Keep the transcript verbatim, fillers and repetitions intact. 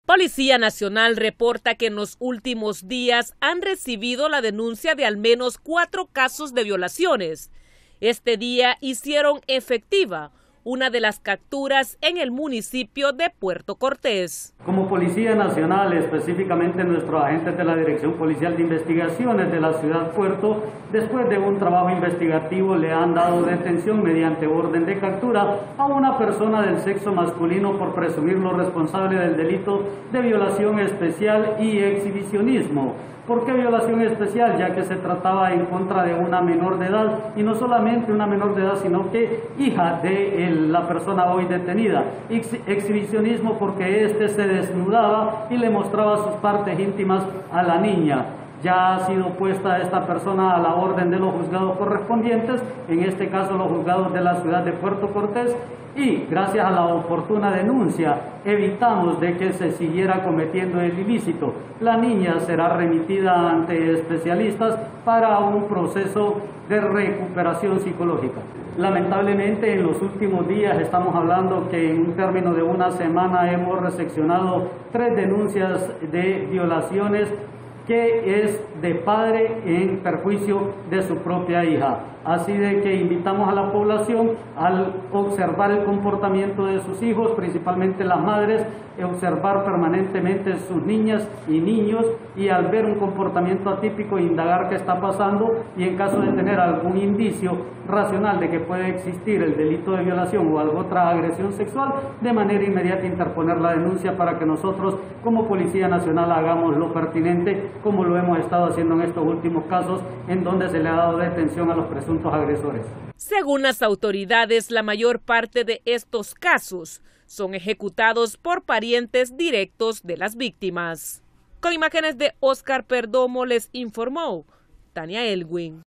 Policía Nacional reporta que en los últimos días han recibido la denuncia de al menos cuatro casos de violaciones. Este día hicieron efectiva una de las capturas en el municipio de Puerto Cortés. Como Policía Nacional, específicamente nuestros agentes de la Dirección Policial de Investigaciones de la ciudad Puerto, después de un trabajo investigativo le han dado detención mediante orden de captura a una persona del sexo masculino por presumirlo responsable del delito de violación especial y exhibicionismo. ¿Por qué violación especial? Ya que se trataba en contra de una menor de edad, y no solamente una menor de edad, sino que hija de el, la persona hoy detenida. Ex, exhibicionismo porque éste se desnudaba y le mostraba sus partes íntimas a la niña. Ya ha sido puesta esta persona a la orden de los juzgados correspondientes, en este caso los juzgados de la ciudad de Puerto Cortés, y gracias a la oportuna denuncia evitamos de que se siguiera cometiendo el ilícito. La niña será remitida ante especialistas para un proceso de recuperación psicológica. Lamentablemente en los últimos días estamos hablando que en un término de una semana hemos recepcionado tres denuncias de violaciones que es de padre en perjuicio de su propia hija. Así de que invitamos a la población al observar el comportamiento de sus hijos, principalmente las madres, observar permanentemente sus niñas y niños, y al ver un comportamiento atípico indagar qué está pasando, y en caso de tener algún indicio racional de que puede existir el delito de violación o alguna otra agresión sexual, de manera inmediata interponer la denuncia para que nosotros como Policía Nacional hagamos lo pertinente, como lo hemos estado haciendo en estos últimos casos en donde se le ha dado detención a los presuntos agresores. Según las autoridades, la mayor parte de estos casos son ejecutados por parientes directos de las víctimas. Con imágenes de Oscar Perdomo les informó Tania Elwin.